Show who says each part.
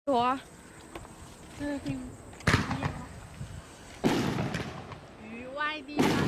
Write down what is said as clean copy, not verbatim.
Speaker 1: 有啊，
Speaker 2: 这个听。语外的吗？